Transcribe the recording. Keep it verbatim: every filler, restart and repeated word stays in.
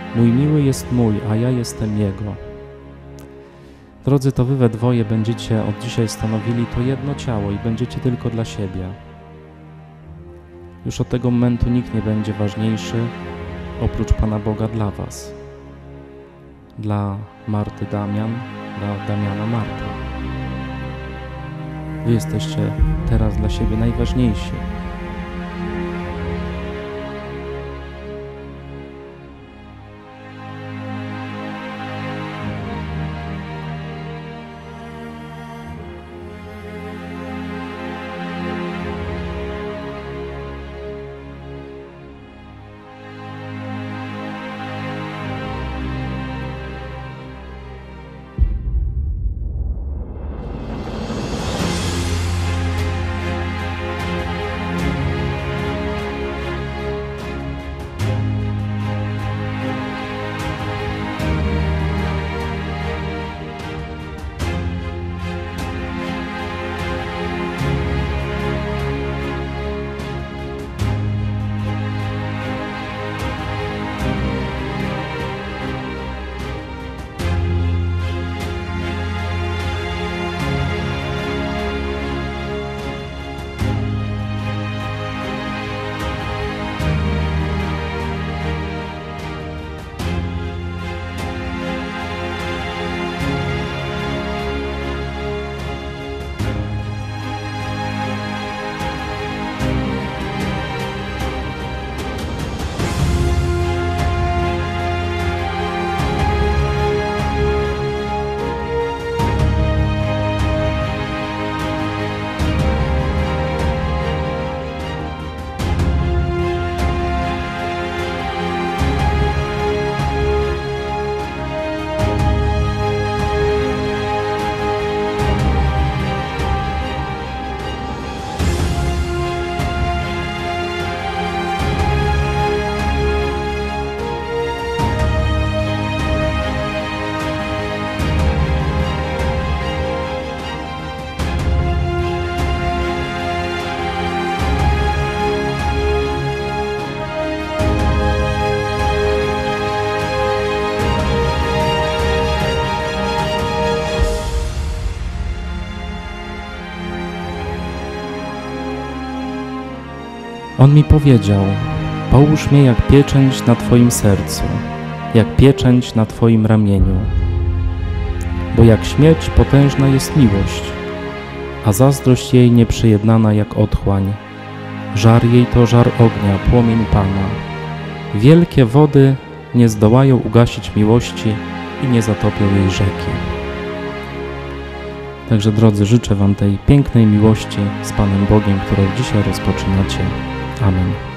Mój miły jest mój, a ja jestem Jego. Drodzy, to wy we dwoje będziecie od dzisiaj stanowili to jedno ciało i będziecie tylko dla siebie. Już od tego momentu nikt nie będzie ważniejszy oprócz Pana Boga dla was. Dla Marty Damian, dla Damiana Marta. Wy jesteście teraz dla siebie najważniejsi. On mi powiedział: połóż mnie jak pieczęć na Twoim sercu, jak pieczęć na Twoim ramieniu. Bo jak śmierć potężna jest miłość, a zazdrość jej nieprzyjednana jak otchłań. Żar jej to żar ognia, płomień Pana. Wielkie wody nie zdołają ugasić miłości i nie zatopią jej rzeki. Także drodzy, życzę Wam tej pięknej miłości z Panem Bogiem, którą dzisiaj rozpoczynacie. Amen.